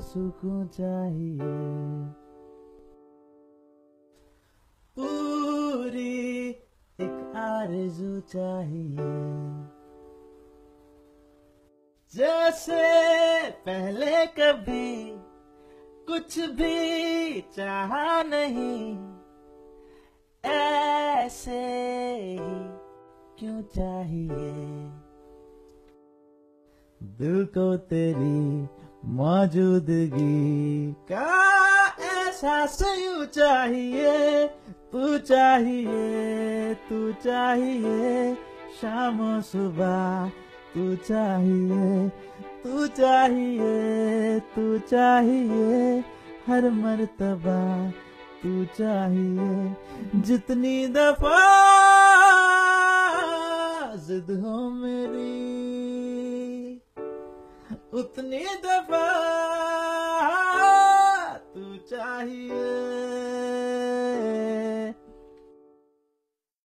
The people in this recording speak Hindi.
सुकून चाहिए, पूरी एक आरज़ू चाहिए, जैसे पहले कभी कुछ भी चाहा नहीं, ऐसे ही क्यों चाहिए। दिल को तेरी मौजूदगी का एहसास यूं चाहिए, तू चाहिए, तू चाहिए, शाम और सुबह तू चाहिए, तू चाहिए, तू चाहिए, हर मर्तबा तू चाहिए। जितनी दफा जिद हो मेरी, उतनी दफा तू चाहिए।